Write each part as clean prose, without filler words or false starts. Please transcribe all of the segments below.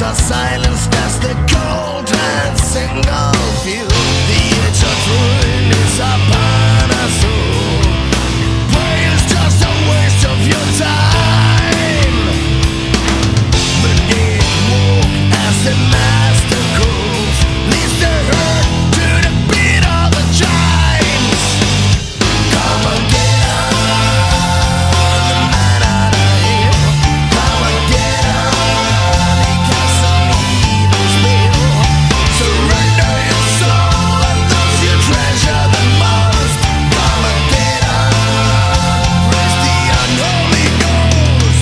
Voices are silenced as the cold and single view. The edge of ruin is upon us all. Play is just a waste of your time. The dead walk as the master calls, leads the herd to the beat of the chimes. Come and get on, the man out of here. Come and get on, he casts an evil spell. Surrender your soul and those you treasure the most. Come and get on, praise the unholy ghost.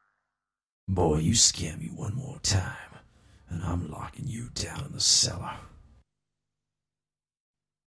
Boy, you scare me one more time, and I'm locking you down in the cellar.